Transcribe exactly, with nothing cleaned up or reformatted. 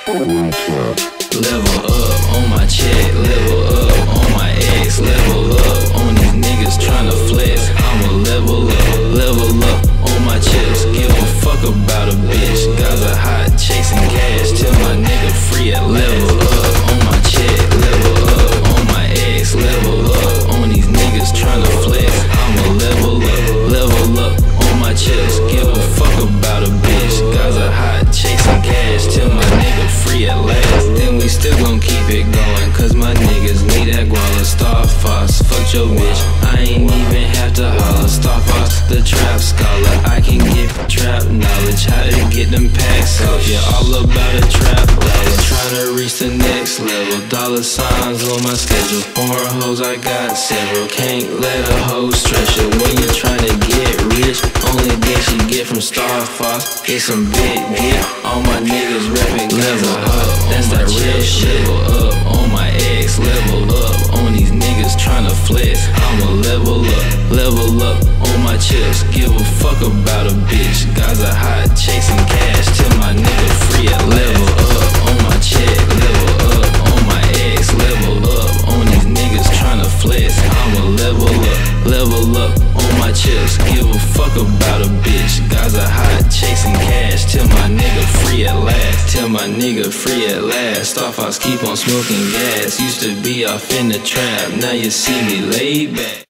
Level up on my check, level up on my ex, level up on these niggas tryna flex. I'ma level up, level up on my chips. Give a fuck about a bitch. Guys are hot chasing cash till my nigga free at last. Level up on my check, level up on my ex, level up on these niggas tryna flex. I'ma level up, level up on my chips. Give a fuck about a bitch. Guys are hot chasing cash till my nigga free at last. Then we still gon' keep it going, cause my niggas need that guala. Star Fox, fuck your bitch, I ain't even have to holler. Star Fox, the trap scholar, I can give trap knowledge, how to get them packs off. Yeah, all about a trap life, tryna reach the next level. Dollar signs on my schedule, foreign hoes I got several. Can't let a hoe stretch it when you're tryna get rich. Only thing she get from Star Fox is some big dick. All my niggas rapping level up, that's that real shit. Level up on my ex, level up on these niggas tryna flex. I'ma level up, level up on my chips. Give a fuck about a bitch. Guys are hot chasing cash till my nigga free at last. Level up on my check, level up on my ex, level up on these niggas tryna flex. I'ma level up, level up on my chips. Give a fuck about a bitch. Guys are hot chasing cash till my nigga free at last. Till my nigga free at last. Star Fox keep on smoking gas. Used to be off in the trap, now you see me laid back.